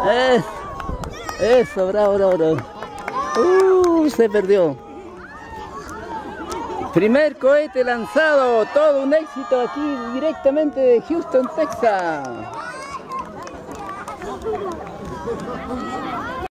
Es- Eso, bravo, bravo, bravo. Se perdió. Primer cohete lanzado, todo un éxito aquí directamente de Houston, Texas.